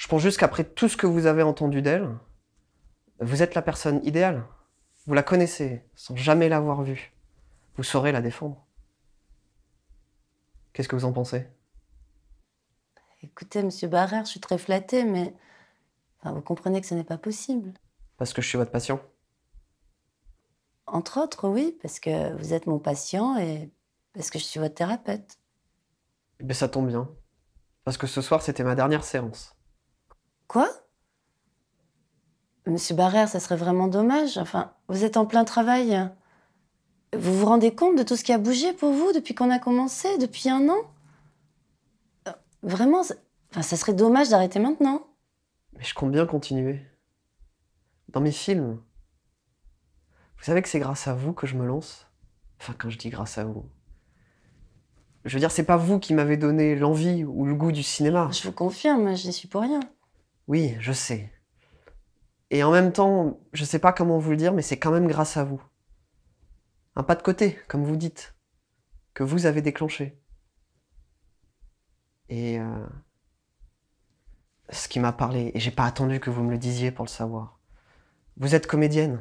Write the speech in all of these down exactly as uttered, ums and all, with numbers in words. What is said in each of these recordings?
Je pense juste qu'après tout ce que vous avez entendu d'elle, vous êtes la personne idéale. Vous la connaissez, sans jamais l'avoir vue. Vous saurez la défendre. Qu'est-ce que vous en pensez? Écoutez, monsieur Barrère, je suis très flattée, mais enfin, vous comprenez que ce n'est pas possible. Parce que je suis votre patient. Entre autres, oui, parce que vous êtes mon patient et parce que je suis votre thérapeute. Mais ça tombe bien. Parce que ce soir, c'était ma dernière séance. Quoi? Monsieur Barrère, ça serait vraiment dommage. Enfin, vous êtes en plein travail. Vous vous rendez compte de tout ce qui a bougé pour vous depuis qu'on a commencé, depuis un an? Euh, Vraiment, ça... Enfin, ça serait dommage d'arrêter maintenant. Mais je compte bien continuer. Dans mes films, vous savez que c'est grâce à vous que je me lance? Enfin, quand je dis grâce à vous... Je veux dire, c'est pas vous qui m'avez donné l'envie ou le goût du cinéma. Je vous confirme, je n'y suis pour rien. Oui, je sais. Et en même temps, je sais pas comment vous le dire, mais c'est quand même grâce à vous. Un pas de côté, comme vous dites, que vous avez déclenché. Et euh, ce qui m'a parlé, et j'ai pas attendu que vous me le disiez pour le savoir. Vous êtes comédienne.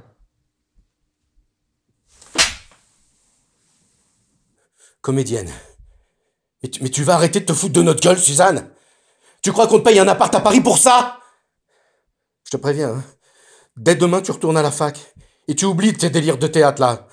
Comédienne. Mais tu, mais tu vas arrêter de te foutre de notre gueule, Suzanne? Tu crois qu'on te paye un appart à Paris pour ça? Je te préviens, hein. Dès demain, tu retournes à la fac. Et tu oublies tes délires de théâtre, là.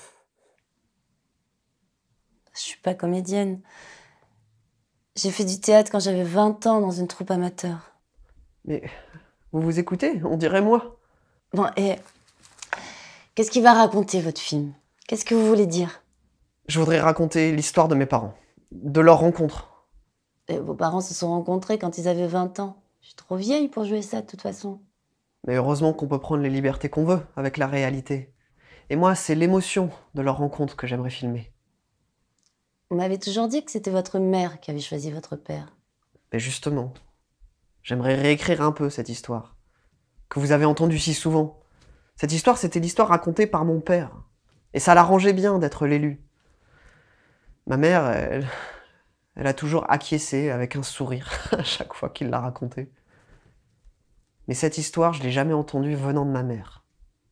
Je suis pas comédienne. J'ai fait du théâtre quand j'avais vingt ans dans une troupe amateur. Mais vous vous écoutez? On dirait moi. Bon, et qu'est-ce qu'il va raconter, votre film? Qu'est-ce que vous voulez dire? Je voudrais raconter l'histoire de mes parents. De leur rencontre. Et vos parents se sont rencontrés quand ils avaient vingt ans. Je suis trop vieille pour jouer ça, de toute façon. Mais heureusement qu'on peut prendre les libertés qu'on veut avec la réalité. Et moi, c'est l'émotion de leur rencontre que j'aimerais filmer. Vous m'avez toujours dit que c'était votre mère qui avait choisi votre père. Mais justement, j'aimerais réécrire un peu cette histoire. Que vous avez entendue si souvent. Cette histoire, c'était l'histoire racontée par mon père. Et ça l'arrangeait bien d'être l'élu. Ma mère, elle, elle a toujours acquiescé avec un sourire à chaque fois qu'il l'a racontée. Mais cette histoire, je l'ai jamais entendue venant de ma mère.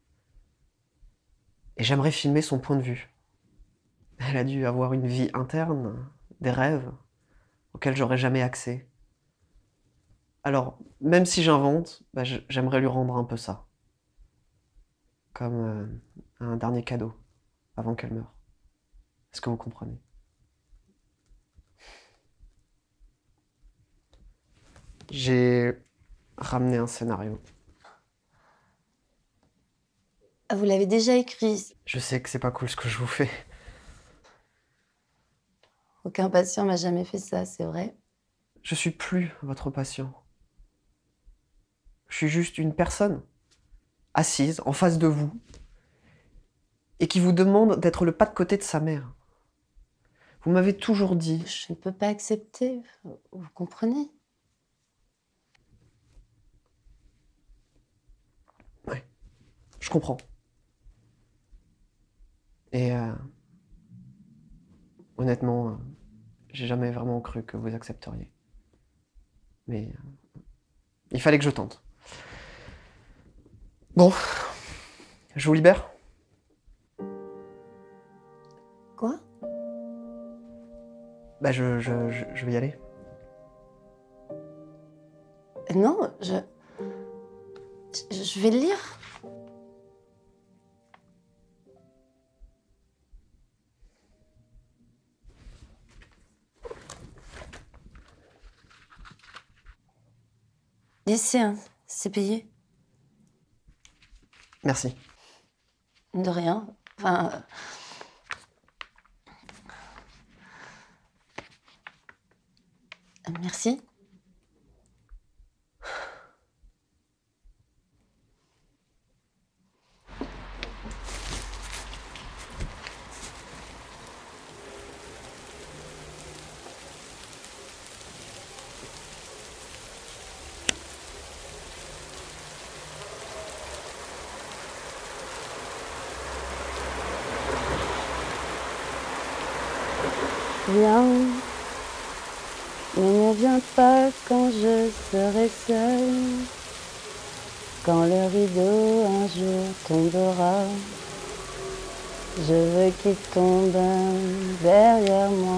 Et j'aimerais filmer son point de vue. Elle a dû avoir une vie interne, des rêves, auxquels j'aurais jamais accès. Alors, même si j'invente, bah, j'aimerais lui rendre un peu ça. Comme euh, un dernier cadeau, avant qu'elle meure. Est-ce que vous comprenez? J'ai ramené un scénario. Ah, vous l'avez déjà écrit. Je sais que c'est pas cool ce que je vous fais. Aucun patient m'a jamais fait ça, c'est vrai. Je suis plus votre patient. Je suis juste une personne, assise en face de vous, et qui vous demande d'être le pas de côté de sa mère. Vous m'avez toujours dit... Je ne peux pas accepter, vous comprenez? Ouais, je comprends. Et euh, honnêtement, euh, j'ai jamais vraiment cru que vous accepteriez. Mais euh, il fallait que je tente. Bon, je vous libère? Quoi? Bah je, je, je, je vais y aller. Non, je... je... Je vais le lire. Laissez, hein, c'est payé. Merci. De rien. Enfin... euh, Merci. Viens, mais ne viens pas quand je je serai seule. Quand le rideau un jour tombera, je veux qu'il tombe derrière moi.